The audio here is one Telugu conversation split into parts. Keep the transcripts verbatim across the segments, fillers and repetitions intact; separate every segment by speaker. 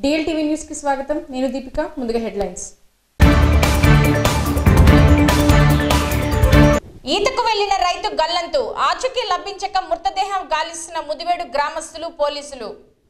Speaker 1: డిఎల్టీవీ న్యూస్ కి స్వాగతం. నేను దీపిక. ముందుగా హెడ్లైన్స్. ఈతకు వెళ్లిన రైతు గల్లంతు, ఆచూకీ లభించక మృతదేహం గాలిస్తున్న ముదివేడు గ్రామస్తులు, పోలీసులు.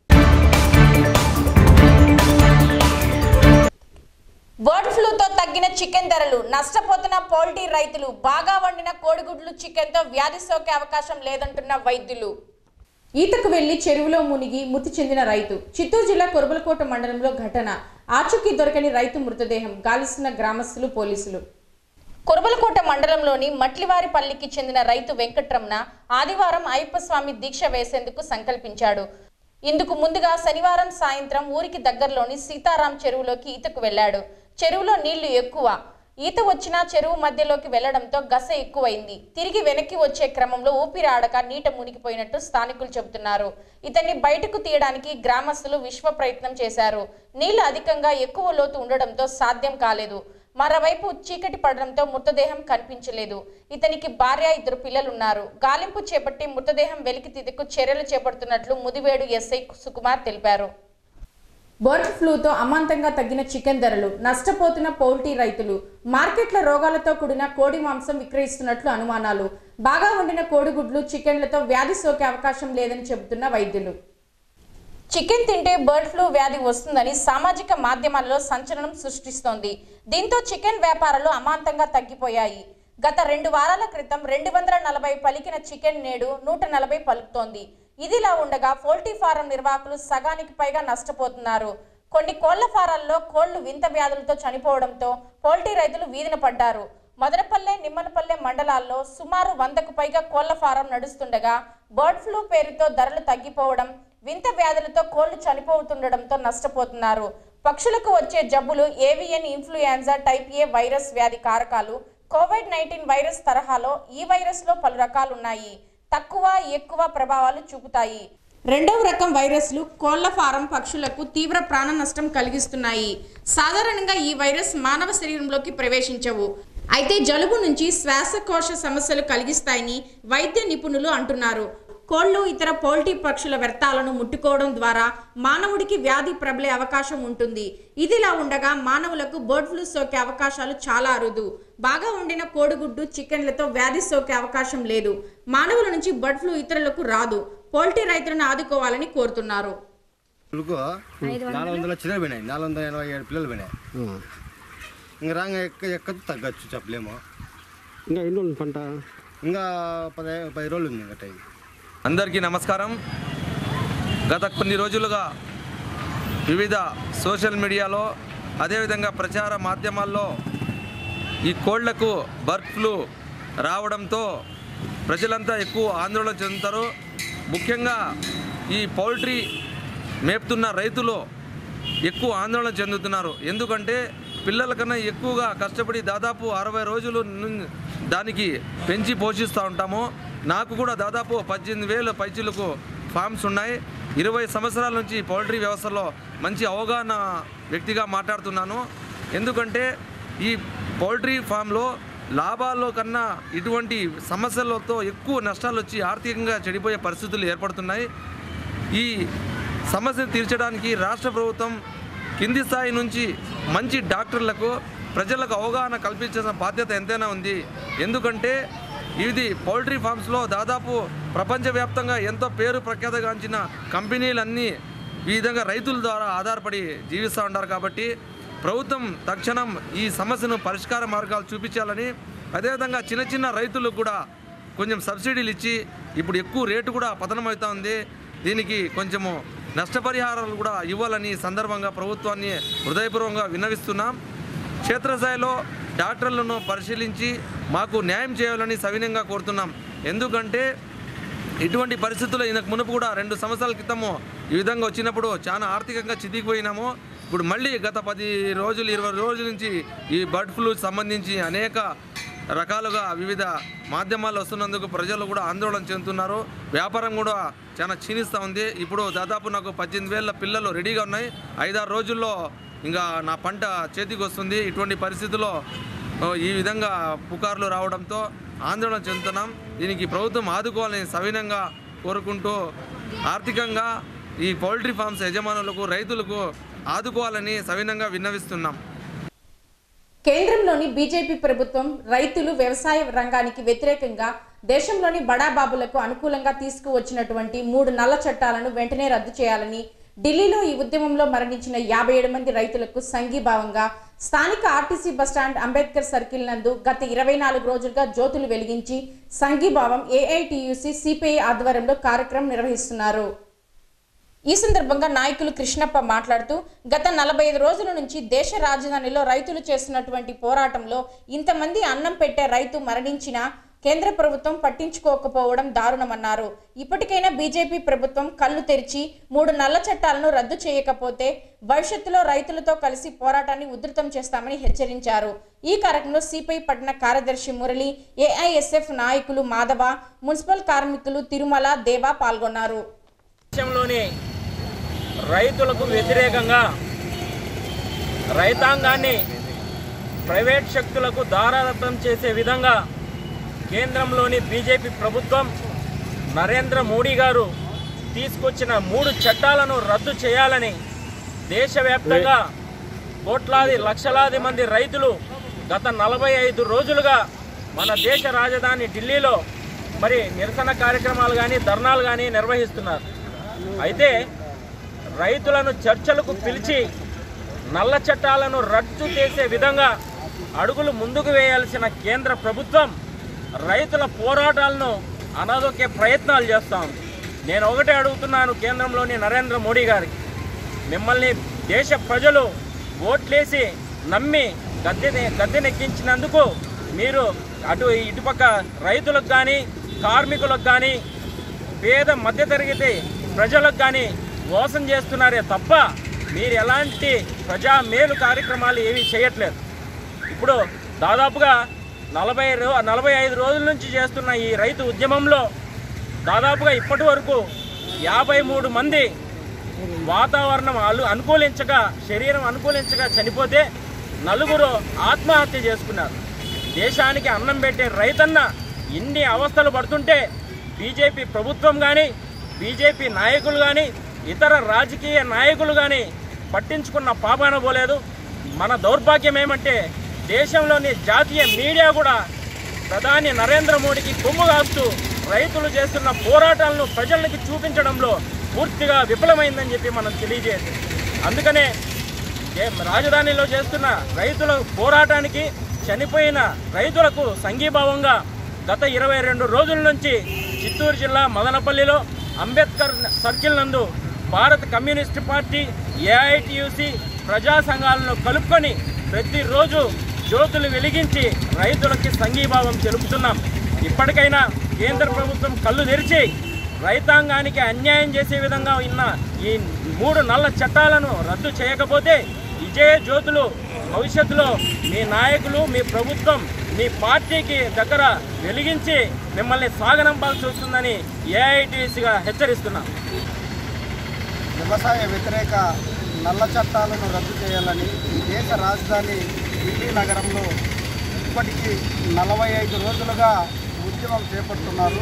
Speaker 1: బర్డ్ ఫ్లూతో తగ్గిన చికెన్ ధరలు, నష్టపోతున్న పౌల్ట్రీ రైతులు. బాగా వండిన కోడిగుడ్లు చికెన్తో వ్యాధి సోకే అవకాశం లేదంటున్న వైద్యులు. ఈతకు వెళ్లి చెరువులో మునిగి మృతి చెందిన రైతు. చిత్తూరు జిల్లా కొరబలకోట మండలంలో ఘటన. ఆచూకీ దొరకని రైతు మృతదేహం గాలిస్తున్న గ్రామస్తులు, పోలీసులు. కొరబలకోట మండలంలోని మట్లివారిపల్లికి చెందిన రైతు వెంకట్రమణ ఆదివారం అయ్యప్ప స్వామి దీక్ష వేసేందుకు సంకల్పించాడు. ఇందుకు ముందుగా శనివారం సాయంత్రం ఊరికి దగ్గరలోని సీతారాం చెరువులోకి ఈతకు వెళ్లాడు. చెరువులో నీళ్లు ఎక్కువ. ఈత వచ్చినా చెరువు మధ్యలోకి వెళ్లడంతో గస ఎక్కువైంది. తిరిగి వెనక్కి వచ్చే క్రమంలో ఊపిరి ఆడక నీట మునిగిపోయినట్టు స్థానికులు చెబుతున్నారు. ఇతన్ని బయటకు తీయడానికి గ్రామస్తులు విశ్వ ప్రయత్నం చేశారు. నీళ్లు అధికంగా ఎక్కువ లోతు ఉండడంతో సాధ్యం కాలేదు. మరోవైపు చీకటి పడడంతో మృతదేహం కనిపించలేదు. ఇతనికి భార్య, ఇద్దరు పిల్లలున్నారు. గాలింపు చేపట్టి మృతదేహం వెలికితీతకు చర్యలు చేపడుతున్నట్లు ముదివేడు ఎస్ఐ సుకుమార్ తెలిపారు. బర్డ్ ఫ్లూతో అమాంతంగా తగ్గిన చికెన్ ధరలు, నష్టపోతున్న పౌల్ట్రీ రైతులు. మార్కెట్ల రోగాలతో కూడిన కోడి మాంసం విక్రయిస్తున్నట్లు అనుమానాలు. బాగా వండిన కోడిగుడ్లు చికెన్లతో వ్యాధి సోకే అవకాశం లేదని చెబుతున్న వైద్యులు. చికెన్ తింటే బర్డ్ ఫ్లూ వ్యాధి వస్తుందని సామాజిక మాధ్యమాల్లో సంచలనం సృష్టిస్తోంది. దీంతో చికెన్ వ్యాపారాలు అమాంతంగా తగ్గిపోయాయి. గత రెండు వారాల క్రితం రెండు వందల నలభై పలికిన చికెన్ నేడు నూట నలభై పలుకుతోంది. ఇదిలా ఉండగా పౌల్ట్రీ ఫారం నిర్వాహకులు సగానికి పైగా నష్టపోతున్నారు. కొన్ని కోళ్ల ఫారాల్లో కోళ్లు వింత వ్యాధులతో చనిపోవడంతో పౌల్ట్రీ రైతులు వీధిన పడ్డారు. మదనపల్లె, నిమ్మనపల్లె మండలాల్లో సుమారు వందకు పైగా కోళ్ల ఫారం నడుస్తుండగా బర్డ్ ఫ్లూ పేరుతో ధరలు తగ్గిపోవడం, వింత వ్యాధులతో కోళ్లు చనిపోతుండడంతో నష్టపోతున్నారు. పక్షులకు వచ్చే జబ్బులు avian influenza type A virus వ్యాధి కారకాలు. కోవిడ్ నైన్టీన్ వైరస్ తరహాలో ఈ వైరస్ లో పలు రకాలున్నాయి. తక్కువ, ఎక్కువ ప్రభావాలు చూపుతాయి. రెండవ రకం వైరస్లు కోళ్ల ఫారం పక్షులకు తీవ్ర ప్రాణ నష్టం కలిగిస్తున్నాయి. సాధారణంగా ఈ వైరస్ మానవ శరీరంలోకి ప్రవేశించవు. అయితే జలుబు నుంచి శ్వాసకోశ సమస్యలు కలిగిస్తాయని వైద్య నిపుణులు అంటున్నారు. కోళ్లు, ఇతర పౌల్ట్రీ పక్షుల వ్యర్థాలను ముట్టుకోవడం ద్వారా మానవుడికి వ్యాధి ప్రబలే అవకాశం ఉంటుంది. ఇదిలా ఉండగా మానవులకు బర్డ్ ఫ్లూ సోకే అవకాశాలు చాలా అరుదు. బాగా వండిన కోడిగుడ్డు చికెన్లతో వ్యాధి సోకే అవకాశం లేదు. మానవుల నుంచి బర్డ్ ఫ్లూ ఇతరులకు రాదు. పౌల్ట్రీ రైతులను ఆదుకోవాలని కోరుతున్నారు.
Speaker 2: నాలుగు వందల చిన్న పోయినాయి, నాలుగు వందల ఎనభై ఏడు పిల్లలు పోయినాయి. ఇంకా రాంగ ఎక్క ఎక్కదు తగ్గచ్చు చెప్పలేము.
Speaker 3: ఇంకా ఎన్ని రోజులు పంట?
Speaker 2: ఇంకా పది పది రోజులు ఉంది ఇంకా టైం.
Speaker 4: అందరికీ నమస్కారం. గత కొన్ని రోజులుగా వివిధ సోషల్ మీడియాలో అదేవిధంగా ప్రచార మాధ్యమాల్లో ఈ కోళ్లకు బర్డ్ ఫ్లూ రావడంతో ప్రజలంతా ఎక్కువ ఆందోళన చెందుతారు. ముఖ్యంగా ఈ పౌల్ట్రీ మేపుతున్న రైతులు ఎక్కువ ఆందోళన చెందుతున్నారు. ఎందుకంటే పిల్లల కన్నా ఎక్కువగా కష్టపడి దాదాపు అరవై రోజులు దానికి పెంచి పోషిస్తూ ఉంటాము. నాకు కూడా దాదాపు పద్దెనిమిది వేల పైచీలకు ఫామ్స్ ఉన్నాయి. ఇరవై సంవత్సరాల నుంచి పౌల్ట్రీ వ్యవస్థలో మంచి అవగాహన వ్యక్తిగా మాట్లాడుతున్నాను. ఎందుకంటే ఈ పౌల్ట్రీ ఫామ్లో లాభాల్లో కన్నా ఇటువంటి సమస్యలతో ఎక్కువ నష్టాలు వచ్చి ఆర్థికంగా చెడిపోయే పరిస్థితులు ఏర్పడుతున్నాయి. ఈ సమస్యను తీర్చడానికి రాష్ట్ర ప్రభుత్వం కింది స్థాయి నుంచి మంచి డాక్టర్లకు ప్రజలకు అవగాహన కల్పించాల్సిన బాధ్యత ఎంతైనా ఉంది. ఎందుకంటే ఇది పౌల్ట్రీ ఫామ్స్లో దాదాపు ప్రపంచవ్యాప్తంగా ఎంతో పేరు ప్రఖ్యాతగాంచిన కంపెనీలన్నీ ఈ విధంగా రైతుల ద్వారా ఆధారపడి జీవిస్తూ ఉంటారు. కాబట్టి ప్రభుత్వం తక్షణం ఈ సమస్యను పరిష్కార మార్గాలు చూపించాలని, అదేవిధంగా చిన్న చిన్న రైతులకు కూడా కొంచెం సబ్సిడీలు ఇచ్చి ఇప్పుడు ఎక్కువ రేటు కూడా పతనమవుతూ ఉంది. దీనికి కొంచెము నష్టపరిహారాలు కూడా ఇవ్వాలని సందర్భంగా ప్రభుత్వాన్ని హృదయపూర్వకంగా విన్నవిస్తున్నాం. క్షేత్రస్థాయిలో డాక్టర్లను పరిశీలించి మాకు న్యాయం చేయాలని సవినయంగా కోరుతున్నాం. ఎందుకంటే ఇటువంటి పరిస్థితుల్లో ఇంతకు మునుపు కూడా రెండు సంవత్సరాల క్రితము ఈ విధంగా వచ్చినప్పుడు చాలా ఆర్థికంగా చితికిపోయినాము. ఇప్పుడు మళ్ళీ గత పది రోజులు ఇరవై రోజుల నుంచి ఈ బర్డ్ ఫ్లూ సంబంధించి అనేక రకాలుగా వివిధ మాధ్యమాలు వస్తున్నందుకు ప్రజలు కూడా ఆందోళన చెందుతున్నారు. వ్యాపారం కూడా చాలా క్షీణిస్తూ ఉంది. ఇప్పుడు దాదాపు నాకు పద్దెనిమిది వేల పిల్లలు రెడీగా ఉన్నాయి. ఐదారు రోజుల్లో ఇంకా నా పంట చేతికి వస్తుంది. ఇటువంటి పరిస్థితుల్లో ఈ విధంగా పుకార్లు రావడంతో ఆందోళన చెందుతున్నాం. దీనికి ప్రభుత్వం ఆదుకోవాలని సవినంగా కోరుకుంటూ ఆర్థికంగా ఈ పౌల్ట్రీ ఫార్మ్స్ యజమానులకు రైతులకు ఆదుకోవాలని సవినంగా విన్నవిస్తున్నాం.
Speaker 1: కేంద్రంలోని బీజేపీ ప్రభుత్వం రైతులు వ్యవసాయ రంగానికి వ్యతిరేకంగా దేశంలోని బడాబాబులకు అనుకూలంగా తీసుకువచ్చినటువంటి మూడు నల్ల చట్టాలను వెంటనే రద్దు చేయాలని ఢిల్లీలో ఈ ఉద్యమంలో మరణించిన యాభై ఏడు మంది రైతులకు సంఘీభావంగా స్థానిక ఆర్టీసీ బస్టాండ్ అంబేద్కర్ సర్కిల్ నందు గత ఇరవై నాలుగు రోజులుగా జ్యోతులు వెలిగించి సంఘీభావం ఏఐటియుసి సిపిఐ ఆధ్వర్యంలో కార్యక్రమం నిర్వహిస్తున్నారు. ఈ సందర్భంగా నాయకులు కృష్ణప్ప మాట్లాడుతూ గత నలభై ఐదు రోజుల నుంచి దేశ రాజధానిలో రైతులు చేస్తున్నటువంటి పోరాటంలో ఇంతమంది అన్నం పెట్టే రైతు మరణించినా కేంద్ర ప్రభుత్వం పట్టించుకోకపోవడం దారుణమన్నారు. ఇప్పటికైనా బీజేపీ ప్రభుత్వం కళ్ళు తెరిచి మూడు నల్ల చట్టాలను రద్దు చేయకపోతే భవిష్యత్తులో రైతులతో కలిసి పోరాటాన్ని ఉధృతం చేస్తామని హెచ్చరించారు. ఈ కార్యక్రమంలో సిపిఐ పట్టణ కార్యదర్శి మురళి, ఏఐఎస్ఎఫ్ నాయకులు మాధవ, మున్సిపల్ కార్మికులు తిరుమల, దేవా పాల్గొన్నారు.
Speaker 5: దేశంలోని రైతులకు వ్యతిరేకంగా రైతాంగాన్ని ప్రైవేట్ శక్తులకు దారాదత్తం చేసే విధంగా కేంద్రంలోని బీజేపీ ప్రభుత్వం నరేంద్ర మోడీ గారు తీసుకొచ్చిన మూడు చట్టాలను రద్దు చేయాలని దేశవ్యాప్తంగా కోట్లాది లక్షలాది మంది రైతులు గత నలభై ఐదు రోజులుగా మన దేశ రాజధాని ఢిల్లీలో మరి నిరసన కార్యక్రమాలు కానీ ధర్నాలు కానీ నిర్వహిస్తున్నారు. అయితే రైతులను చర్చలకు పిలిచి నల్ల చట్టాలను రద్దు చేసే విధంగా అడుగులు ముందుకు వేయాల్సిన కేంద్ర ప్రభుత్వం రైతుల పోరాటాలను అనదొక్కే ప్రయత్నాలు చేస్తూ ఉంది. నేను ఒకటే అడుగుతున్నాను కేంద్రంలోని నరేంద్ర మోడీ గారికి, మిమ్మల్ని దేశ ప్రజలు ఓట్లేసి నమ్మి గద్దె గద్దెనెక్కించినందుకు మీరు అటు ఇటుపక్క రైతులకు కానీ కార్మికులకు కానీ పేద మధ్యతరగతి ప్రజలకు కానీ మోసం చేస్తున్నారే తప్ప మీరు ఎలాంటి ప్రజా మేలు కార్యక్రమాలు ఏమీ చేయట్లేదు. ఇప్పుడు దాదాపుగా నలభై రో నలభై ఐదు రోజుల నుంచి చేస్తున్న ఈ రైతు ఉద్యమంలో దాదాపుగా ఇప్పటి వరకు యాభై మూడు మంది వాతావరణం అను అనుకూలించగా శరీరం అనుకూలించగా చనిపోతే నలుగురు ఆత్మహత్య చేసుకున్నారు. దేశానికి అన్నం పెట్టే రైతన్న ఇన్ని అవస్థలు పడుతుంటే బీజేపీ ప్రభుత్వం కానీ బీజేపీ నాయకులు కానీ ఇతర రాజకీయ నాయకులు కానీ పట్టించుకున్న పాపాన పోలేదు. మన దౌర్భాగ్యం ఏమంటే దేశంలోని జాతీయ మీడియా కూడా ప్రధాని నరేంద్ర మోడీకి కొమ్ము కాస్తూ రైతులు చేస్తున్న పోరాటాలను ప్రజలకి చూపించడంలో పూర్తిగా విఫలమైందని చెప్పి మనం తెలియజేయాలి. అందుకనే రాజధానిలో చేస్తున్న రైతుల పోరాటానికి చనిపోయిన రైతులకు సంఘీభావంగా గత ఇరవై రెండు రోజుల నుంచి చిత్తూరు జిల్లా మదనపల్లిలో అంబేద్కర్ సర్కిల్ నందు భారత కమ్యూనిస్ట్ పార్టీ, ఏఐటియుసి ప్రజా సంఘాలను కలుపుకొని ప్రతిరోజు జ్యోతులు వెలిగించి రైతులకి సంఘీభావం తెలుపుతున్నాం. ఇప్పటికైనా కేంద్ర ప్రభుత్వం కళ్ళు తెరిచి రైతాంగానికి అన్యాయం చేసే విధంగా ఉన్న ఈ మూడు నల్ల చట్టాలను రద్దు చేయకపోతే ఇదే జ్యోతులు భవిష్యత్తులో మీ నాయకులు, మీ ప్రభుత్వం, మీ పార్టీకి దగ్గర వెలిగించి మిమ్మల్ని సాగనంపాల్సి వస్తుందని ఏఐటిసిగా హెచ్చరిస్తున్నాం.
Speaker 6: వ్యవసాయ వ్యతిరేక నల్ల చట్టాలను రద్దు చేయాలని దేశ రాజధాని ఢిల్లీ నగరంలో ఇప్పటికీ నలభై ఐదు రోజులుగా ఉద్యమం చేపడుతున్నారు.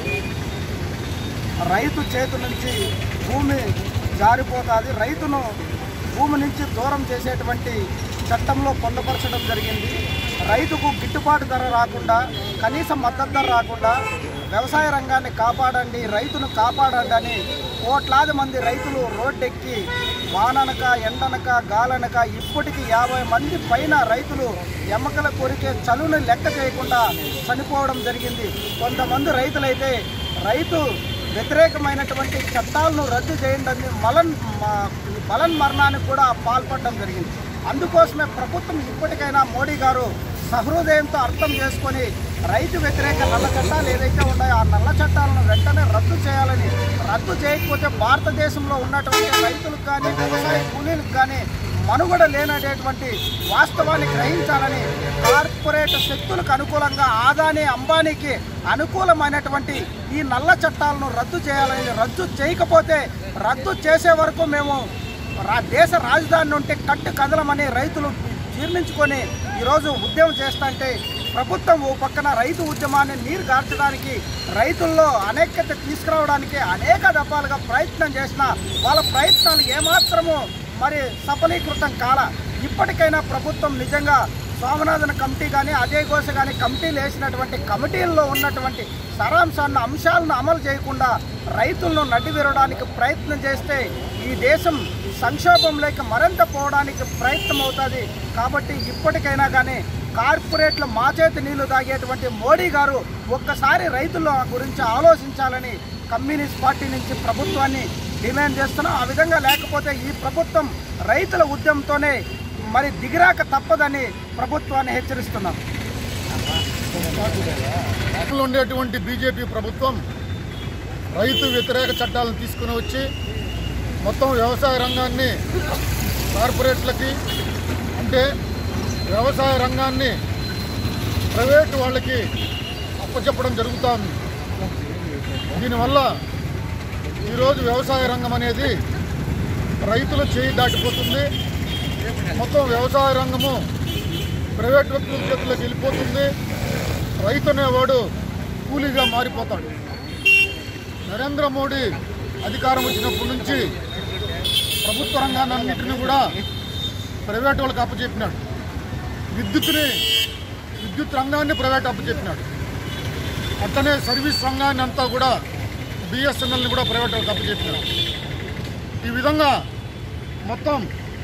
Speaker 6: రైతు చేతి నుంచి భూమి జారిపోతుంది, రైతును భూమి నుంచి దూరం చేసేటువంటి చట్టంలో పొందుపరచడం జరిగింది. రైతుకు గిట్టుబాటు ధర రాకుండా, కనీస మద్దతు ధర రాకుండా వ్యవసాయ రంగాన్ని కాపాడండి, రైతును కాపాడండి అని కోట్లాది మంది రైతులు రోడ్డెక్కి వాననక ఎండనక గాలనక ఇప్పటికీ యాభై మంది పైన రైతులు ఎమ్మకల కొరికే చలుని లెక్క చేయకుండా చనిపోవడం జరిగింది. కొంతమంది రైతులైతే రైతు వ్యతిరేకమైనటువంటి చట్టాలను రద్దు చేయండి మలన్ బలన్ మరణానికి కూడా పాల్పడడం జరిగింది. అందుకోసమే ప్రభుత్వం ఇప్పటికైనా మోడీ గారు సహృదయంతో అర్థం చేసుకొని రైతు వ్యతిరేక నల్ల చట్టాలు ఏదైతే ఉన్నాయో ఆ నల్ల చట్టాలను వెంటనే రద్దు చేయాలని, రద్దు చేయకపోతే భారతదేశంలో ఉన్నటువంటి రైతులకు కానీ వ్యవసాయ కూలీలకు కానీ మనుగడ లేనటువంటి వాస్తవాన్ని గ్రహించాలని, కార్పొరేట్ శక్తులకు అనుకూలంగా ఆదాని అంబానీకి అనుకూలమైనటువంటి ఈ నల్ల చట్టాలను రద్దు చేయాలని, రద్దు చేయకపోతే రద్దు చేసే వరకు మేము దేశ రాజధాని నుండి కట్టు కదలమని రైతులు జీర్ణించుకొని ఈరోజు ఉద్యమం చేస్తుంటే ప్రభుత్వం ఓ పక్కన రైతు ఉద్యమాన్ని నీరు గార్చడానికి, రైతుల్లో అనైక్యత తీసుకురావడానికి అనేక దఫాలుగా ప్రయత్నం చేసిన వాళ్ళ ప్రయత్నాలు ఏమాత్రము మరి సఫలీకృతం కాల. ఇప్పటికైనా ప్రభుత్వం నిజంగా స్వామినాథన్ కమిటీ కానీ అజయ్ ఘోష్ కానీ కమిటీలు వేసినటువంటి కమిటీల్లో ఉన్నటువంటి సారాంశాన్ని అంశాలను అమలు చేయకుండా రైతులను నడ్డివిరడానికి ప్రయత్నం చేస్తే ఈ దేశం సంక్షోభంలోకి మరింత పోవడానికి ప్రయత్నం అవుతుంది. కాబట్టి ఇప్పటికైనా కానీ కార్పొరేట్ల మాచేతి నీళ్లు తాగేటువంటి మోడీ గారు ఒక్కసారి రైతుల గురించి ఆలోచించాలని కమ్యూనిస్ట్ పార్టీ నుంచి ప్రభుత్వాన్ని డిమాండ్ చేస్తున్నాం. ఆ విధంగా లేకపోతే ఈ ప్రభుత్వం రైతుల ఉద్యమంతోనే మరి దిగిరాక తప్పదని ప్రభుత్వాన్ని హెచ్చరిస్తున్నాం.
Speaker 7: ఉండేటువంటి బీజేపీ ప్రభుత్వం రైతు వ్యతిరేక చట్టాలను తీసుకుని వచ్చి మొత్తం వ్యవసాయ రంగాన్ని కార్పొరేట్లకి అంటే వ్యవసాయ రంగాన్ని ప్రైవేటు వాళ్ళకి అప్పచెప్పడం జరుగుతుంది. దీనివల్ల ఈరోజు వ్యవసాయ రంగం అనేది రైతుల చేయి దాటిపోతుంది. మొత్తం వ్యవసాయ రంగము ప్రైవేట్ వ్యక్తుల చేతుల్లోకి వెళ్ళిపోతుంది. రైతు అనేవాడు కూలీగా మారిపోతాడు. నరేంద్ర మోడీ అధికారం వచ్చినప్పటి నుంచి ప్రభుత్వ రంగాన్ని అన్నింటినీ కూడా ప్రైవేట్ వాళ్ళకి అప్పచెప్పినాడు. విద్యుత్ని విద్యుత్ రంగాన్ని ప్రైవేట్ అప్పచెప్పినాడు. అట్లనే సర్వీస్ రంగాన్ని అంతా కూడా బిఎస్ఎన్ఎల్ని కూడా ప్రైవేట్ వాళ్ళకి అప్పచెప్పినాడు. ఈ విధంగా మొత్తం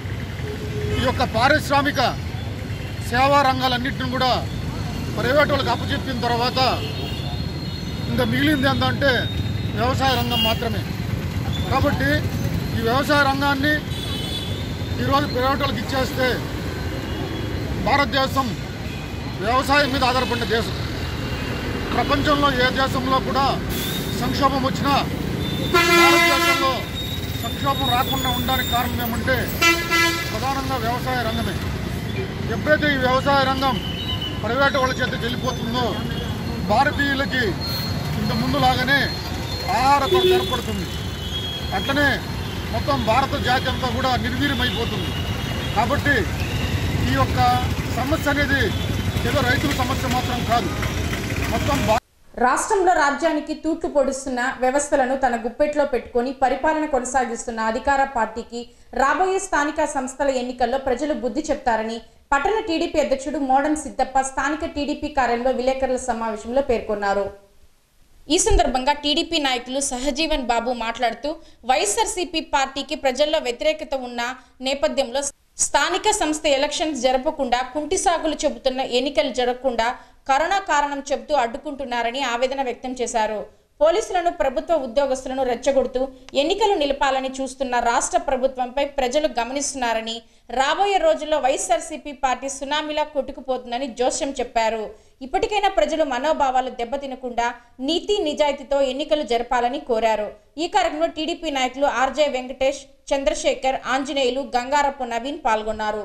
Speaker 7: ఈ యొక్క పారిశ్రామిక సేవా రంగాలన్నింటిని కూడా ప్రైవేట్ వాళ్ళకి అప్పచెప్పిన తర్వాత ఇంకా మిగిలింది ఏంటంటే వ్యవసాయ రంగం మాత్రమే. కాబట్టి ఈ వ్యవసాయ రంగాన్ని ఈరోజు ప్రైవేట్ వాళ్ళకి ఇచ్చేస్తే భారతదేశం వ్యవసాయం మీద ఆధారపడిన దేశం. ప్రపంచంలో ఏ దేశంలో కూడా సంక్షోభం వచ్చినా భారతదేశంలో సంక్షోభం రాకుండా ఉండడానికి కారణం ఏమంటే ప్రధానంగా వ్యవసాయ రంగమే. ఎప్పుడైతే ఈ వ్యవసాయ రంగం ప్రైవేటు వాళ్ళ చేత వెళ్ళిపోతుందో భారతీయులకి ఇంత ముందులాగానే ఆహార కొరత ఏర్పడుతుంది. అట్లనే మొత్తం భారత జాతి అంతా కూడా నిర్వీర్యమైపోతుంది. కాబట్టి ఈ యొక్క సమస్య అనేది ఏదో రైతుల సమస్య మాత్రం కాదు, మొత్తం
Speaker 1: రాష్ట్రంలో రాజ్యానికి తూట్లు పొడుస్తున్న వ్యవస్థలను తన గుప్పెట్లో పెట్టుకుని పరిపాలన కొనసాగిస్తున్న అధికార పార్టీకి రాబోయే స్థానిక సంస్థల ఎన్నికల్లో ప్రజలు బుద్ధి చెప్తారని పట్టణ టీడీపీ అధ్యక్షుడు మోడం సిద్దప్ప స్థానిక టీడీపీ కార్యాలయంలో విలేకరుల సమావేశంలో పేర్కొన్నారు. ఈ సందర్భంగా టీడీపీ నాయకులు సహజీవన్ బాబు మాట్లాడుతూ వైఎస్ఆర్సీపీ పార్టీకి ప్రజల్లో వ్యతిరేకత ఉన్న నేపథ్యంలో స్థానిక సంస్థ ఎలక్షన్స్ జరపకుండా కుంటి సాగులు చెబుతున్న ఎన్నికలు జరగకుండా కరోనా కారణం చెబుతూ అడ్డుకుంటున్నారని ఆవేదన వ్యక్తం చేశారు. పోలీసులను ప్రభుత్వ ఉద్యోగస్తులను రెచ్చగొడుతూ ఎన్నికలు నిలపాలని చూస్తున్న రాష్ట్ర ప్రభుత్వంపై ప్రజలు గమనిస్తున్నారని, రాబోయే రోజుల్లో వైఎస్ఆర్సీపీ పార్టీ సునామీలా కొట్టుకుపోతుందని జోస్యం చెప్పారు. ఇప్పటికైనా ప్రజలు మనోభావాలు దెబ్బతినకుండా నీతి నిజాయితీతో ఎన్నికలు జరపాలని కోరారు. ఈ కార్యక్రమంలో టీడీపీ నాయకులు ఆర్జే వెంకటేష్, చంద్రశేఖర్, ఆంజనేయులు, గంగారపు నవీన్ పాల్గొన్నారు.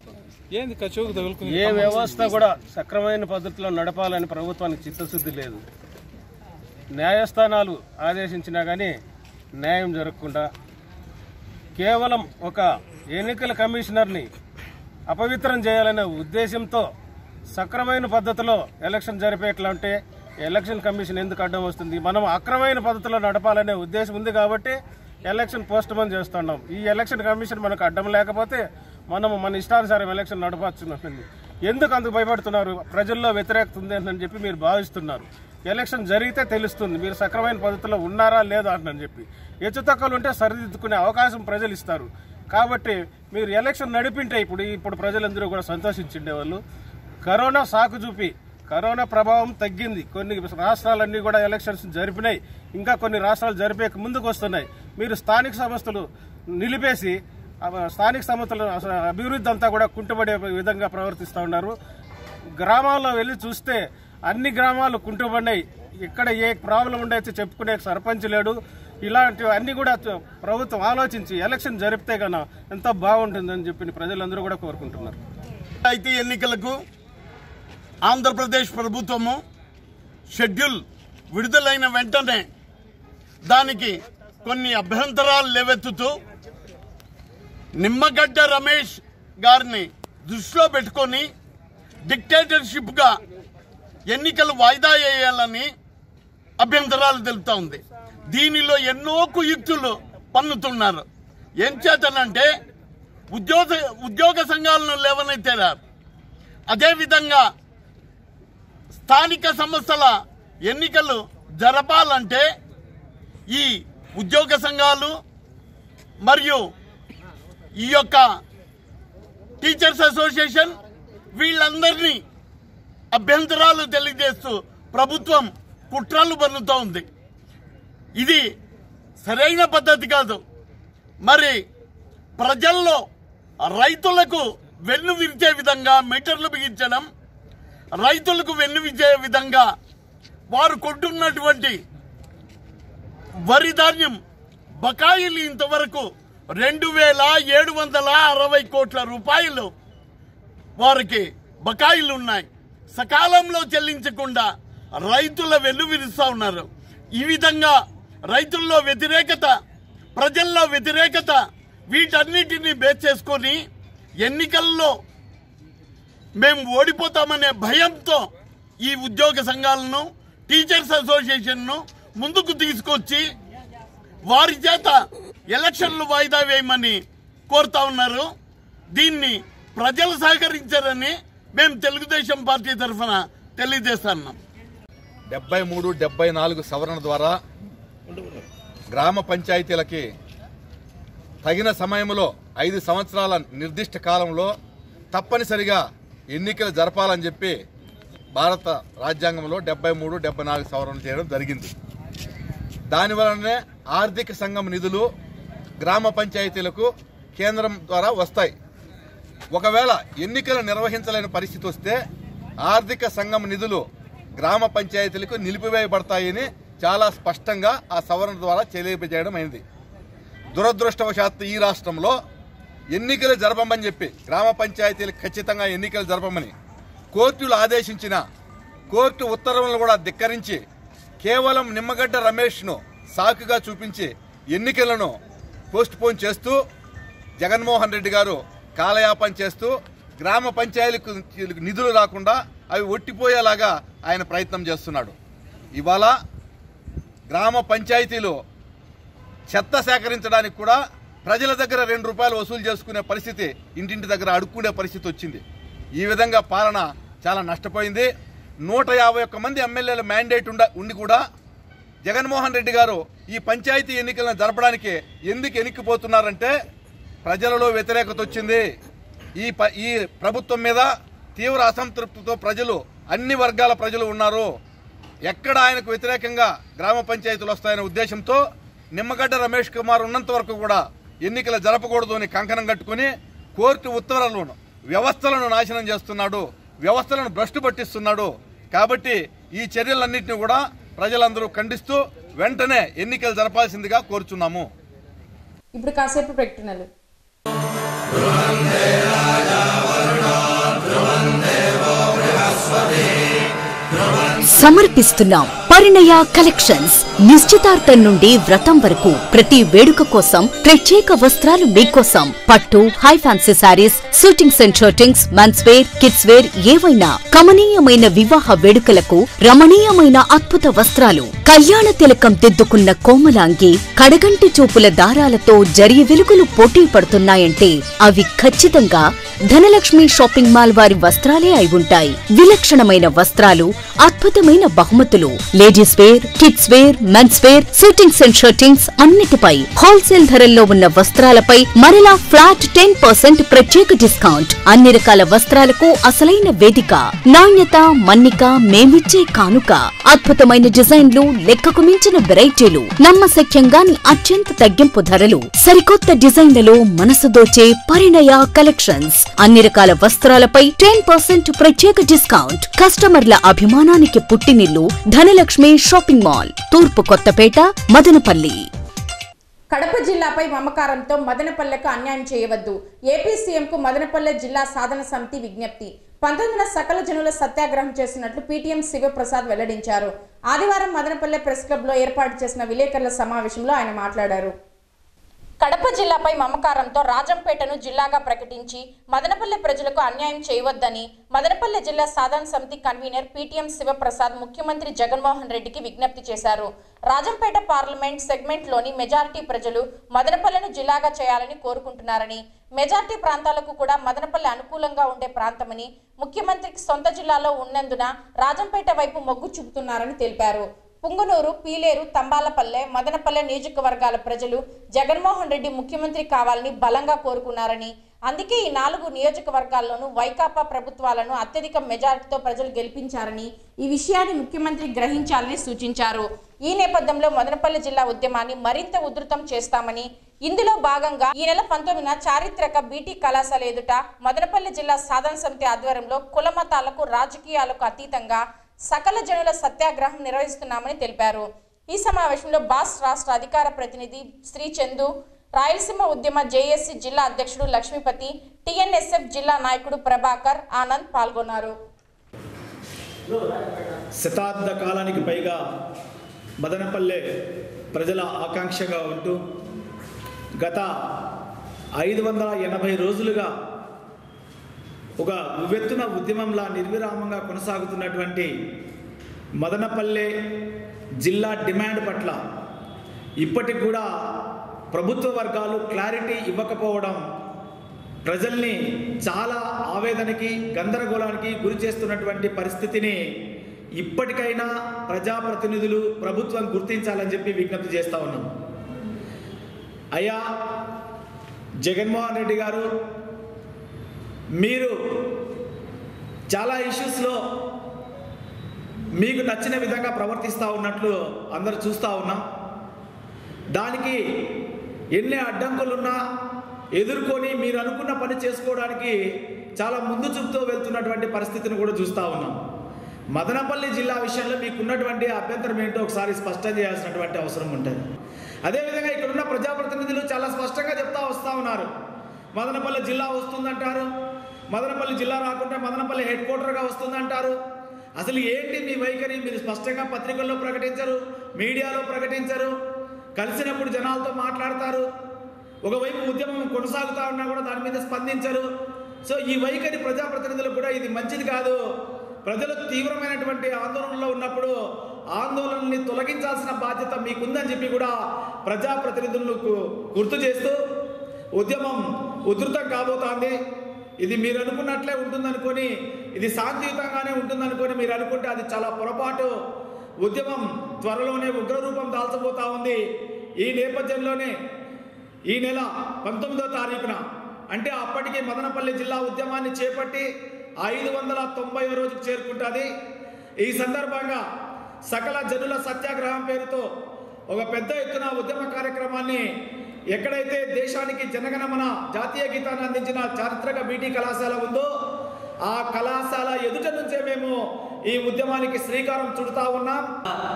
Speaker 5: ఏ వ్యవస్థ కూడా సక్రమైన పద్ధతిలో నడపాలని ప్రభుత్వానికి చిత్తశుద్ధి లేదు. న్యాయస్థానాలు ఆదేశించినా కానీ న్యాయం జరగకుండా కేవలం ఒక ఎన్నికల కమిషనర్ని అపవిత్రం చేయాలనే ఉద్దేశంతో సక్రమైన పద్ధతిలో ఎలక్షన్ జరిపేట్లంటే ఎలక్షన్ కమిషన్ ఎందుకు అడ్డం వస్తుంది? మనం అక్రమైన పద్ధతిలో నడపాలనే ఉద్దేశం ఉంది కాబట్టి ఎలక్షన్ పోస్ట్ పోన్ చేస్తున్నాం. ఈ ఎలక్షన్ కమిషన్ మనకు అడ్డం లేకపోతే మనము మన ఇష్టానుసారం ఎలక్షన్ నడపచ్చున్నట్టుంది. ఎందుకు అందుకు భయపడుతున్నారు? ప్రజల్లో వ్యతిరేకత ఉంది అని చెప్పి మీరు భావిస్తున్నారు. ఎలక్షన్ జరిగితే తెలుస్తుంది మీరు సక్రమైన పద్ధతిలో ఉన్నారా లేదా అని చెప్పి. హెచ్చుతక్కువలు ఉంటే సరిదిద్దుకునే అవకాశం ప్రజలు ఇస్తారు. కాబట్టి మీరు ఎలక్షన్ నడిపింటే ఇప్పుడు ఇప్పుడు ప్రజలందరూ కూడా సంతోషించిండేవాళ్ళు. కరోనా సాకు చూపి కరోనా ప్రభావం తగ్గింది. కొన్ని రాష్ట్రాలన్నీ కూడా ఎలక్షన్స్ జరిపినాయి. ఇంకా కొన్ని రాష్ట్రాలు జరిపేక ముందుకు వస్తున్నాయి. మీరు స్థానిక సంస్థలు నిలిపేసి స్థానిక సంస్థల అభివృద్ధి అంతా కూడా కుంటుపడే విధంగా ప్రవర్తిస్తూ ఉన్నారు. గ్రామాల్లో వెళ్ళి చూస్తే అన్ని గ్రామాలు కుంటుపడినాయి. ఇక్కడ ఏ ప్రాబ్లం ఉండేది చెప్పుకునే సర్పంచ్ లేడు. ఇలాంటివి అన్ని కూడా ప్రభుత్వం ఆలోచించి ఎలక్షన్ జరిపితే కన్నా ఎంతో బాగుంటుందని చెప్పి ప్రజలందరూ కూడా కోరుకుంటున్నారు.
Speaker 8: అయితే ఎన్నికలకు ఆంధ్రప్రదేశ్ ప్రభుత్వము షెడ్యూల్ విడుదలైన వెంటనే దానికి కొన్ని అభ్యంతరాలు లేవెత్తుతూ నిమ్మగడ్డ రమేష్ గారిని దృష్టిలో పెట్టుకొని డిక్టేటర్షిప్గా ఎన్నికలు వాయిదా వేయాలని అభ్యంతరాలు తెలుపుతా ఉంది. దీనిలో ఎన్నో కుయుక్తులు పన్నుతున్నారు. ఏం చేతనంటే ఉద్యోగ ఉద్యోగ సంఘాలను లేవనెత్తారు. అదేవిధంగా స్థానిక సంస్థల ఎన్నికలు జరపాలంటే ఈ ఉద్యోగ సంఘాలు మరియు ఈ యొక్క టీచర్స్ అసోసియేషన్ వీళ్ళందరినీ అభ్యంతరాలు తెలియజేస్తూ ప్రభుత్వం కుట్రలు పన్నుతూ ఉంది. ఇది సరైన పద్ధతి కాదు. మరి ప్రజల్లో రైతులకు వెన్ను విరిచే విధంగా మీటర్లు బిగించడం, రైతులకు వెన్ను విరిచే విధంగా వారు కొంటున్నటువంటి వరి ధాన్యం బకాయిలు ఇంతవరకు రెండు వేల ఏడు వందల అరవై కోట్ల రూపాయలు వారికి బకాయిలు ఉన్నాయి. సకాలంలో చెల్లించకుండా రైతుల వెన్ను విరుస్తూ ఉన్నారు. ఈ విధంగా రైతుల్లో వ్యతిరేకత, ప్రజల్లో వ్యతిరేకత, వీటన్నిటిని బేస్ చేసుకొని ఎన్నికల్లో మేము ఓడిపోతామనే భయంతో ఈ ఉద్యోగ సంఘాలను, టీచర్స్ అసోసియేషన్ను ముందుకు తీసుకొచ్చి వారి చేత ఎలక్షన్లు వాయిదా వేయమని కోరుతా ఉన్నారు. దీన్ని ప్రజలు సహకరించారని మేము తెలుగుదేశం పార్టీ తరఫున తెలియజేస్తున్నాం.
Speaker 9: డెబ్బై మూడు డెబ్బై నాలుగు సవరణ ద్వారా గ్రామ పంచాయతీలకి తగిన సమయంలో ఐదు సంవత్సరాల నిర్దిష్ట కాలంలో తప్పనిసరిగా ఎన్నికలు జరపాలని చెప్పి భారత రాజ్యాంగంలో డెబ్బై మూడు డెబ్బై నాలుగు సవరణ చేయడం జరిగింది. దానివలనే ఆర్థిక సంఘం నిధులు గ్రామ పంచాయతీలకు కేంద్రం ద్వారా వస్తాయి. ఒకవేళ ఎన్నికలు నిర్వహించలేని పరిస్థితి వస్తే ఆర్థిక సంఘం నిధులు గ్రామ పంచాయతీలకు నిలిపివేయబడతాయని చాలా స్పష్టంగా ఆ సవరణ ద్వారా తెలియజేయడం అయింది. దురదృష్టవశాత్తు ఈ రాష్ట్రంలో ఎన్నికలు జరపమని చెప్పి గ్రామ పంచాయతీలకు ఖచ్చితంగా ఎన్నికలు జరపమని కోర్టులు ఆదేశించిన కోర్టు ఉత్తర్వులను కూడా ధిక్కరించి కేవలం నిమ్మగడ్డ రమేష్ను సాకుగా చూపించి ఎన్నికలను పోస్ట్ పోన్ చేస్తూ జగన్మోహన్ రెడ్డి గారు కాలయాపన చేస్తూ గ్రామ పంచాయతీలకు నిధులు రాకుండా అవి ఒట్టిపోయేలాగా ఆయన ప్రయత్నం చేస్తున్నాడు. ఇవాళ గ్రామ పంచాయతీలు చెత్త సేకరించడానికి కూడా ప్రజల దగ్గర రెండు రూపాయలు వసూలు చేసుకునే పరిస్థితి, ఇంటింటి దగ్గర అడుక్కునే పరిస్థితి వచ్చింది. ఈ విధంగా పాలన చాలా నష్టపోయింది. నూట యాభై ఒక్క మంది ఎమ్మెల్యేల మ్యాండేట్ ఉండ ఉండి కూడా జగన్మోహన్ రెడ్డి గారు ఈ పంచాయతీ ఎన్నికలను జరపడానికి ఎందుకు ఎన్నికపోతున్నారంటే ప్రజలలో వ్యతిరేకత వచ్చింది. ఈ ఈ ప్రభుత్వం మీద తీవ్ర అసంతృప్తితో ప్రజలు, అన్ని వర్గాల ప్రజలు ఉన్నారు. ఎక్కడ ఆయనకు వ్యతిరేకంగా గ్రామ పంచాయతీలు వస్తాయనే ఉద్దేశంతో నిమ్మగడ్డ రమేష్ కుమార్ ఉన్నంత వరకు కూడా ఎన్నికలు జరపకూడదు అని కంకణం కట్టుకుని కోర్టు ఉత్తర్వులను, వ్యవస్థలను నాశనం చేస్తున్నాడు, వ్యవస్థలను భ్రష్టు పట్టిస్తున్నాడు. కాబట్టి ఈ చర్యలన్నింటినీ కూడా ప్రజలందరూ ఖండిస్తూ వెంటనే ఎన్నికలు జరపాల్సిందిగా కోరుచున్నాము.
Speaker 1: ఇప్పుడు కాసేపు ప్రకటనలు.
Speaker 10: సమర్పిస్తున్నాం పరిణయ కలెక్షన్స్. నిశ్చితార్థం నుండి వ్రతం వరకు ప్రతి వేడుక కోసం ప్రత్యేక వస్త్రాలు మీకోసం. పట్టు, high fancy saris, suitings and shirtings, men's wear, kids wear ఏవైనా కమనీయమైన వివాహ వేడుకలకు రమణీయమైన అద్భుత వస్త్రాలు. కళ్యాణ తిలకం దిద్దుకున్న కోమలాంగి, కడగంటి చూపుల దారాలతో జరి వెలుగులు పోటీ పడుతున్నాయంటే అవి ఖచ్చితంగా ధనలక్ష్మి షాపింగ్ మాల్ వారి వస్త్రాలే అయి ఉంటాయి. విలక్షణమైన వస్త్రాలు, అద్భుతమైన బహుమతులు, ladies wear, kids wear, men's wear, suitings and shirtings అన్నిటిపై హోల్సేల్ ధరల్లో ఉన్న వస్త్రాలపై మరలా ఫ్లాట్ టెన్ పర్సెంట్ ప్రత్యేక డిస్కౌంట్. అన్ని రకాల వస్త్రాలకు అసలైన వేదిక. నాణ్యత, మన్నిక మేమిచ్చే కానుక. అద్భుతమైన డిజైన్లు, లెక్కకు మించిన వెరైటీలు, నమ్మశక్యంగాని అత్యంత తగ్గింపు ధరలు, సరికొత్త డిజైన్లలో మనసు దోచే పరిణయ కలెక్షన్స్. అన్ని రకాల వస్త్రాలపై టెన్ పర్సెంట్ ప్రత్యేక డిస్కౌంట్. కస్టమర్ల అభిమానానికి పుట్టినిల్లు ధనలక్ష్మి షాపింగ్ మాల్, తూర్పు కొత్తపేట, మదనపల్లి.
Speaker 1: కడప జిల్లాపై మమకారంతో మదనపల్లెకు అన్యాయం చేయవద్దు. ఏపీ సీఎంకు మదనపల్లె జిల్లా సాధన సమితి విజ్ఞప్తి. పంతొమ్మిదిన సకల జనుల సత్యాగ్రహం చేస్తున్నట్లు పీటీఎం శివప్రసాద్ వెల్లడించారు. ఆదివారం మదనపల్లె ప్రెస్ క్లబ్ లో ఏర్పాటు చేసిన విలేకరుల సమావేశంలో ఆయన మాట్లాడారు. కడప జిల్లాపై మమకారంతో రాజంపేటను జిల్లాగా ప్రకటించి మదనపల్లె ప్రజలకు అన్యాయం చేయవద్దని మదనపల్లె జిల్లా సాధన సమితి కన్వీనర్ పీటీఎం శివప్రసాద్ ముఖ్యమంత్రి జగన్మోహన్ రెడ్డికి విజ్ఞప్తి చేశారు. రాజంపేట పార్లమెంట్ సెగ్మెంట్లోని మెజారిటీ ప్రజలు మదనపల్లెను జిల్లాగా చేయాలని కోరుకుంటున్నారని, మెజారిటీ ప్రాంతాలకు కూడా మదనపల్లె అనుకూలంగా ఉండే ప్రాంతమని, ముఖ్యమంత్రికి సొంత జిల్లాలో ఉన్నందున రాజంపేట వైపు మొగ్గు చూపుతున్నారని తెలిపారు. పుంగనూరు, పీలేరు, తంబాలపల్లె, మదనపల్లె నియోజకవర్గాల ప్రజలు జగన్మోహన్ రెడ్డి ముఖ్యమంత్రి కావాలని బలంగా కోరుకున్నారని, అందుకే ఈ నాలుగు నియోజకవర్గాల్లోనూ వైకాపా ప్రభుత్వాలను అత్యధిక మెజారిటీతో ప్రజలు గెలిపించారని, ఈ విషయాన్ని ముఖ్యమంత్రి గ్రహించాలని సూచించారు. ఈ నేపథ్యంలో మదనపల్లె జిల్లా ఉద్యమాన్ని మరింత ఉధృతం చేస్తామని, ఇందులో భాగంగా ఈ నెల పంతొమ్మిదిన చారిత్రక బీటీ కళాశాల ఎదుట మదనపల్లె జిల్లా సాధన సమితి ఆధ్వర్యంలో కులమతాలకు రాజకీయాలకు అతీతంగా సకల జనుల సత్యాగ్రహం నిర్వహిస్తున్నామని తెలిపారు. ఈ సమావేశంలో బాస్ రాష్ట్ర అధికార ప్రతినిధి శ్రీ చందు, రాయలసీమ ఉద్యమ జేఏసీ జిల్లా అధ్యక్షుడు లక్ష్మీపతి, టీఎన్ఎస్ఎఫ్ జిల్లా నాయకుడు ప్రభాకర్, ఆనంద్ పాల్గొన్నారు.
Speaker 11: శతాబ్ద కాలానికి పైగా మదనపల్లె ప్రజల ఆకాంక్షగా ఉంటూ గత ఐదు వందల ఎనభై రోజులుగా ఒక ఉవ్వెత్తున ఉద్యమంలా నిర్విరామంగా కొనసాగుతున్నటువంటి మదనపల్లె జిల్లా డిమాండ్ పట్ల ఇప్పటికి కూడా ప్రభుత్వ వర్గాలు క్లారిటీ ఇవ్వకపోవడం ప్రజల్ని చాలా ఆవేదనకి, గందరగోళానికి గురి చేస్తున్నటువంటి పరిస్థితిని ఇప్పటికైనా ప్రజాప్రతినిధులు, ప్రభుత్వం గుర్తించాలని చెప్పి విజ్ఞప్తి చేస్తూ ఉన్నాం. అయ్యా జగన్మోహన్ రెడ్డి గారు, మీరు చాలా ఇష్యూస్లో మీకు నచ్చిన విధంగా ప్రవర్తిస్తూ ఉన్నట్లు అందరూ చూస్తూ ఉన్నాం. దానికి ఎన్ని అడ్డంకులున్నా ఎదుర్కొని మీరు అనుకున్న పని చేసుకోవడానికి చాలా ముందు చూపుతూ వెళ్తున్నటువంటి పరిస్థితిని కూడా చూస్తూ ఉన్నాం. మదనపల్లి జిల్లా విషయంలో మీకున్నటువంటి అభ్యంతరం ఏంటో ఒకసారి స్పష్టం చేయాల్సినటువంటి అవసరం ఉంటుంది. అదేవిధంగా ఇక్కడున్న ప్రజాప్రతినిధులు చాలా స్పష్టంగా చెప్తా వస్తూ ఉన్నారు. మదనపల్లి జిల్లా వస్తుందంటారు, మదనపల్లి జిల్లా రాకుంటే మదనపల్లి హెడ్ క్వార్టర్గా వస్తుందంటారు. అసలు ఏంటి మీ వైఖరి? మీరు స్పష్టంగా పత్రికల్లో ప్రకటించరు, మీడియాలో ప్రకటించరు, కలిసినప్పుడు జనాలతో మాట్లాడతారు. ఒకవైపు ఉద్యమం కొనసాగుతూ ఉన్నా కూడా దాని మీద స్పందించరు. సో ఈ వైఖరి ప్రజాప్రతినిధులకు కూడా ఇది మంచిది కాదు. ప్రజలు తీవ్రమైనటువంటి ఆందోళనలో ఉన్నప్పుడు ఆందోళనని తొలగించాల్సిన బాధ్యత మీకుందని చెప్పి కూడా ప్రజాప్రతినిధులకు గుర్తు చేస్తూ, ఉద్యమం ఉధృతం కాబోతోంది. ఇది మీరు అనుకున్నట్లే ఉంటుందనుకొని, ఇది శాంతియుతంగానే ఉంటుందనుకొని మీరు అనుకుంటే అది చాలా పొరపాటు. ఉద్యమం త్వరలోనే ఉగ్రరూపం దాల్చబోతా ఉంది. ఈ నేపథ్యంలోనే ఈ నెల పంతొమ్మిదో తారీఖున అంటే అప్పటికి మదనపల్లి జిల్లా ఉద్యమాన్ని చేపట్టి ఐదు వందల తొంభై రోజుకు చేరుకుంటుంది. ఈ సందర్భంగా సకల జనుల సత్యాగ్రహం పేరుతో ఒక పెద్ద ఎత్తున ఉద్యమ కార్యక్రమాన్ని ఎక్కడైతే దేశానికి జనగణమన జాతీయ గీతాన్ని అందించిన చారిత్రక బీటీ కళాశాల ఉందో ఆ కళాశాల ఎదుట నుంచే మేము ఈ ఉద్యమానికి శ్రీకారం చుడుతా ఉన్నాం.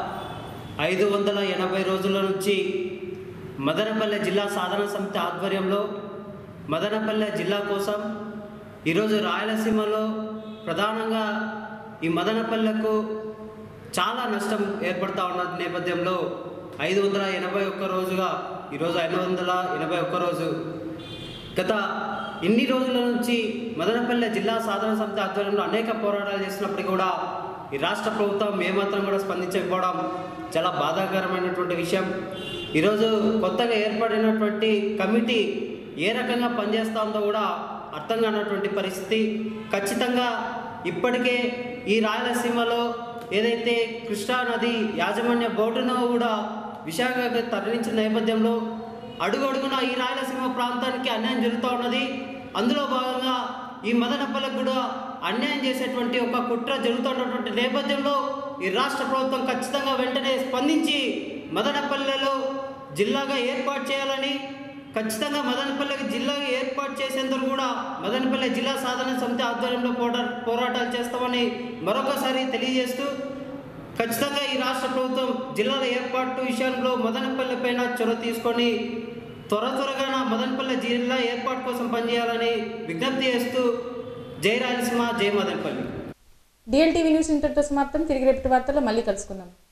Speaker 12: ఐదు వందల ఎనభై రోజుల నుంచి మదనపల్లె జిల్లా సాధన సమితి ఆధ్వర్యంలో మదనపల్లె జిల్లా కోసం ఈరోజు రాయలసీమలో ప్రధానంగా ఈ మదనపల్లెకు చాలా నష్టం ఏర్పడుతూ ఉన్న నేపథ్యంలో ఐదు వందల ఎనభై ఒక్క రోజుగా ఈరోజు ఐదు వందల ఎనభై ఒక్క రోజు గత ఇన్ని రోజుల నుంచి మదనపల్లె జిల్లా సాధన సమితి ఆధ్వర్యంలో అనేక పోరాటాలు చేసినప్పటికీ కూడా ఈ రాష్ట్ర ప్రభుత్వం ఏమాత్రం కూడా స్పందించకపోవడం చాలా బాధాకరమైనటువంటి విషయం. ఈరోజు కొత్తగా ఏర్పడినటువంటి కమిటీ ఏ రకంగా పనిచేస్తుందో కూడా అర్థం కానటువంటి పరిస్థితి. ఖచ్చితంగా ఇప్పటికే ఈ రాయలసీమలో ఏదైతే కృష్ణా నది యాజమాన్య బోర్డును కూడా విశాఖకు తరలించిన నేపథ్యంలో అడుగడుగున ఈ రాయలసీమ ప్రాంతానికి అన్యాయం జరుగుతూ ఉన్నది. అందులో భాగంగా ఈ మదనపల్లెకు కూడా అన్యాయం చేసేటువంటి ఒక కుట్ర జరుగుతున్నటువంటి నేపథ్యంలో ఈ రాష్ట్ర ప్రభుత్వం ఖచ్చితంగా వెంటనే స్పందించి మదనపల్లెలో జిల్లాగా ఏర్పాటు చేయాలని, ఖచ్చితంగా మదనపల్లెకి జిల్లాగా ఏర్పాటు చేసేందుకు కూడా మదనపల్లె జిల్లా సాధన సమితి ఆధ్వర్యంలో పోరా పోరాటాలు చేస్తామని మరొకసారి తెలియజేస్తూ, ఖచ్చితంగా ఈ రాష్ట్ర ప్రభుత్వం జిల్లాల ఏర్పాటు విషయంలో మదనపల్లె పైన చొరవ తీసుకొని త్వర త్వరగా మదనపల్లె జిల్లా ఏర్పాటు కోసం పనిచేయాలని విజ్ఞప్తి చేస్తూ జై రాయలసీమ, జై మదనపల్లి.
Speaker 1: డిఎల్టీవీ న్యూస్ ఇంతటితో సమాప్తం. తిరిగి రేపటి వార్తల్లో మళ్ళీ కలుసుకుందాం.